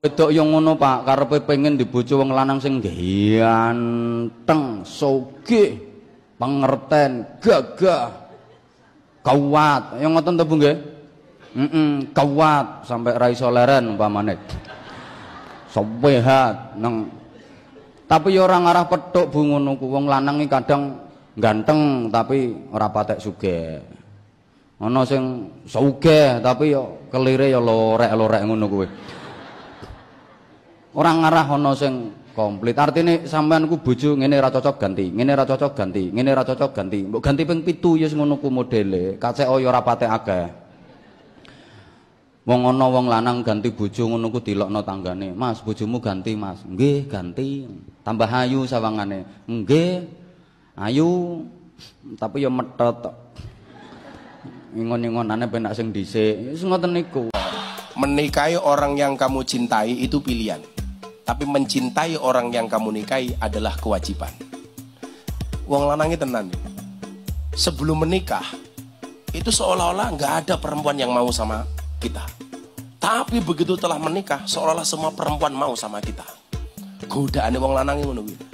Wedok yang ngono Pak, karepe pengen dibojo wong lanang sing ganteng, sugih, pengerten, gagah, kuat. Yang ngoten to Bu nggih? Kuat sampai ra iso leren umpamane. Sehat nang. Tapi ya ora ngarah petuk Bu ngono ku. Wong lanang iki kadang ganteng tapi ora patek sugih. Ana sing sugih tapi ya kelire ya lorek-lorek ngono kuwi. Orang ngarah ana sing komplit. Artine sampean ku bojo ngene ra cocok ganti, ngene ra cocok ganti, ngene ra cocok ganti. Mbok ganti ping 7 ya ngono ku modele. Kacek ya ora patek akeh. Wong ana wong lanang ganti bojo ngono ku dilokno tanggane. Mas, bojomu ganti, Mas. Nggih, ganti. Tambah ayu sawangane. Nggih. Ayu tapi ya methet tok. Ingon-ingonane penak sing dhisik. Wis ngoten niku. Menikahi orang yang kamu cintai itu pilihan. Tapi mencintai orang yang kamu nikahi adalah kewajiban. Wong lanangi tenan. Sebelum menikah itu seolah-olah nggak ada perempuan yang mau sama kita. Tapi begitu telah menikah seolah-olah semua perempuan mau sama kita. Godaane wong lanangi ngono kuwi.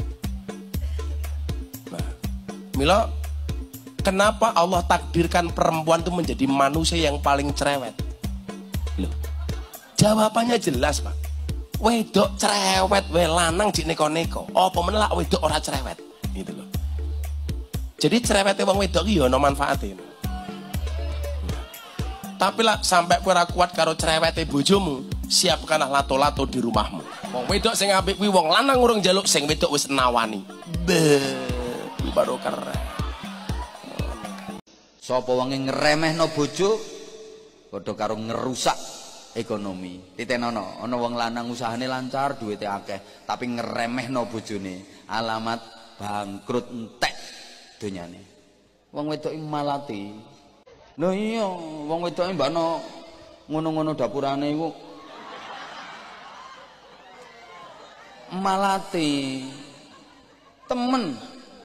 Nah, mila kenapa Allah takdirkan perempuan itu menjadi manusia yang paling cerewet? Loh, jawabannya jelas Pak. Wedok cerewet, we lanang di neko-neko. Apa menelak wedok ora cerewet? Gitu loh. Jadi cerewetnya wong wedok iki ya ono manfaate. Tapi lah sampai kowe ora kuat karo cerewete bojomu, siapkanlah lato-lato di rumahmu. Wong wedok sing apik kuwi wong lanang urung njaluk, sing wedok wis nawani. Baru keren. Sapa wong ngremehno bojo padha karo ngerusak ekonomi. Titenono ana wong lanang usahane lancar, duwite akeh, tapi ngremehno bojone, alamat bangkrut entek donyane. Wong wedok iki malati. Lho iya, wong wedoke mbakno ngono-ngono dapurane iku malati. Temen